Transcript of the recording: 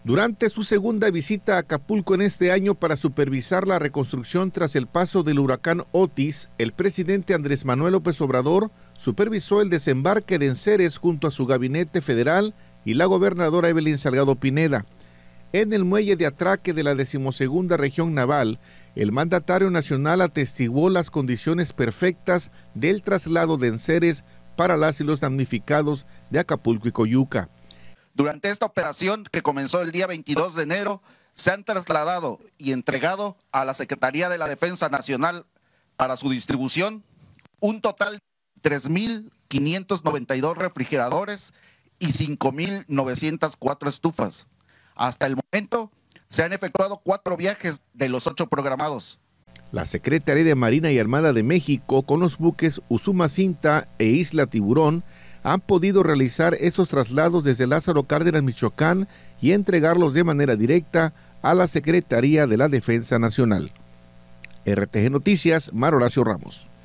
Durante su segunda visita a Acapulco en este año para supervisar la reconstrucción tras el paso del huracán Otis, el presidente Andrés Manuel López Obrador supervisó el desembarque de enseres junto a su gabinete federal y la gobernadora Evelyn Salgado Pineda. En el muelle de atraque de la 12ª Región Naval, el mandatario nacional atestiguó las condiciones perfectas del traslado de enseres para las y los damnificados de Acapulco y Coyuca. Durante esta operación, que comenzó el día 22 de enero, se han trasladado y entregado a la Secretaría de la Defensa Nacional para su distribución un total de 3.592 refrigeradores y 5.904 estufas. Hasta el momento se han efectuado 4 viajes de los 8 programados. La Secretaría de Marina y Armada de México, con los buques Usumacinta e Isla Tiburón, han podido realizar esos traslados desde Lázaro Cárdenas, Michoacán, y entregarlos de manera directa a la Secretaría de la Defensa Nacional. RTG Noticias, Mar Horacio Ramos.